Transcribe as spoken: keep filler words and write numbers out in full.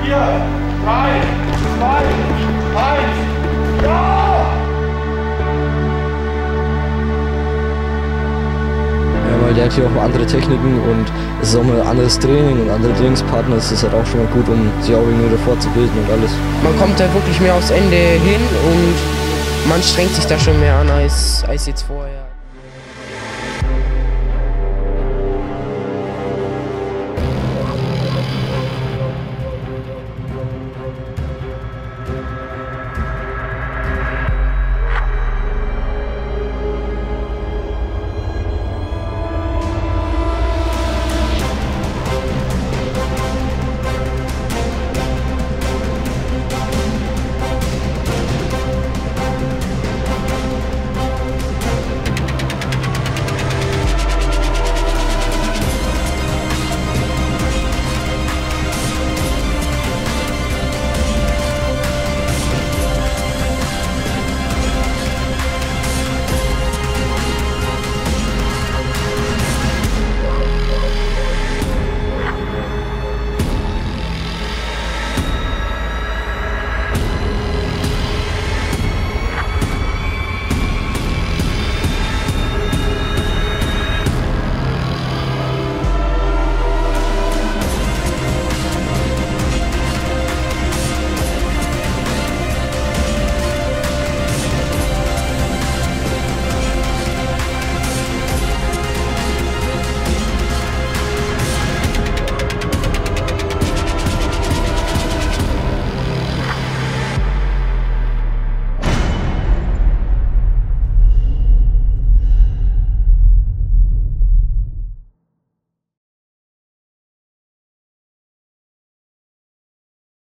vier, drei, zwei, eins, ja! Ja, weil der hat hier auch andere Techniken und es ist auch mal ein anderes Training und andere Trainingspartner. Es ist halt auch schon mal gut, um sich auch irgendwie davor zu bilden und alles. Man kommt da wirklich mehr aufs Ende hin und man strengt sich da schon mehr an als, als jetzt vorher.